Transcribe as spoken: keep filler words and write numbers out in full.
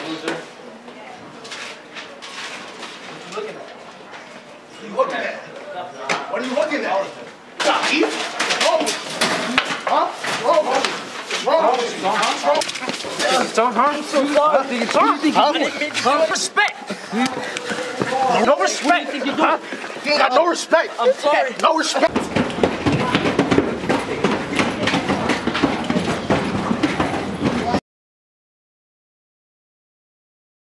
loser. What are you looking at? What are you looking at? Stop. Eat. Huh? Wrong. Wrong. Wrong. Don't harm. So sorry. You huh? No respect. No respect. Huh? You ain't got no respect. I'm sorry. No respect.